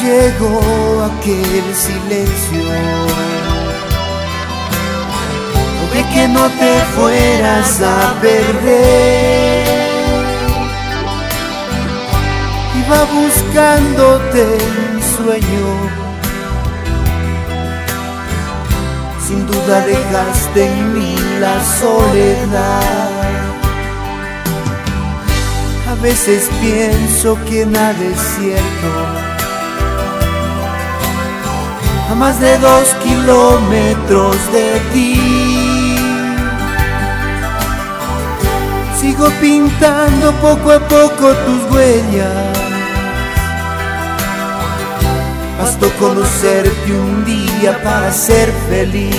llegó aquel silencio de que no te fueras a perder. Iba buscándote mi sueño, sin duda dejaste en mí la soledad. A veces pienso que nada es cierto, a más de 2 kilómetros de ti. Sigo pintando poco a poco tus huellas. Bastó conocerte un día para ser feliz.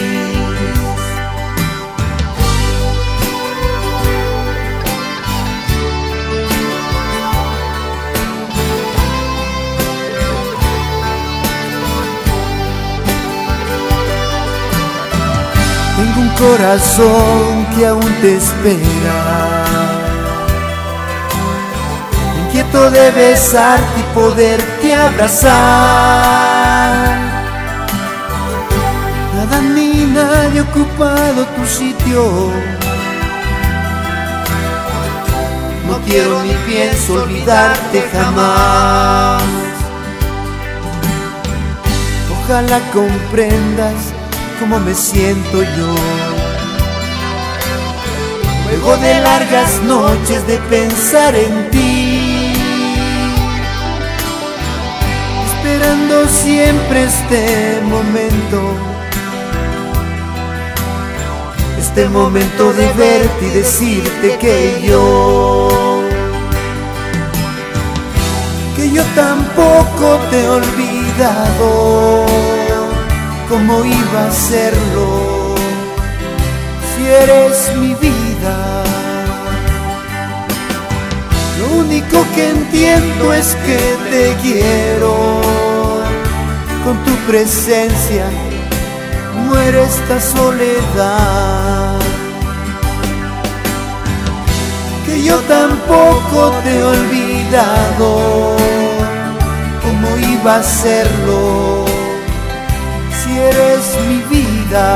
Tengo un corazón que aún te espera, inquieto de besarte y poderte abrazar. Nada ni nadie ha ocupado tu sitio. No quiero ni pienso olvidarte jamás. Ojalá comprendas cómo me siento yo, luego de largas noches de pensar en ti, esperando siempre este momento de verte y decirte que yo tampoco te he olvidado. ¿Cómo iba a hacerlo si eres mi vida? Lo único que entiendo es que te quiero. Con tu presencia muere esta soledad. Que yo tampoco te he olvidado. ¿Cómo iba a hacerlo si eres mi vida?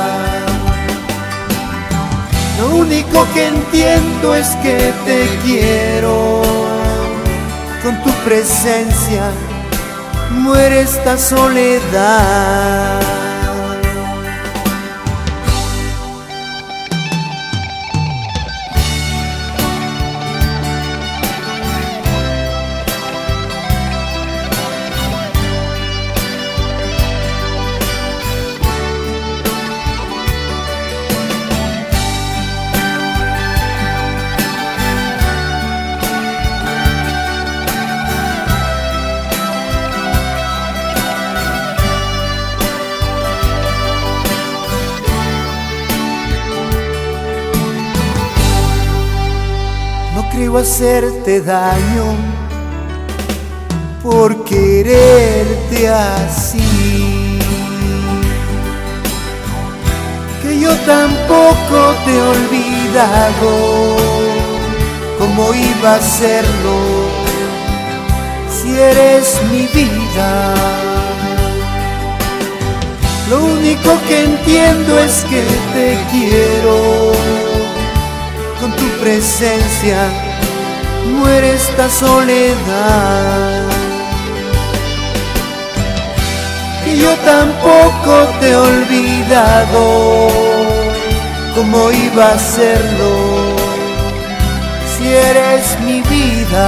Lo único que entiendo es que te quiero. Con tu presencia muere esta soledad. No creo hacerte daño por quererte así. Que yo tampoco te he olvidado. ¿Cómo iba a hacerlo si eres mi vida? Lo único que entiendo es que te quiero. Con tu presencia muere esta soledad. Y yo tampoco te he olvidado. ¿Cómo iba a hacerlo si eres mi vida?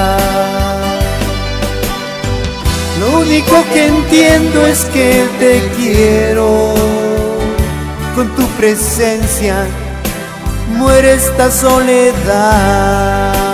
Lo único que entiendo es que te quiero. Con tu presencia muere esta soledad.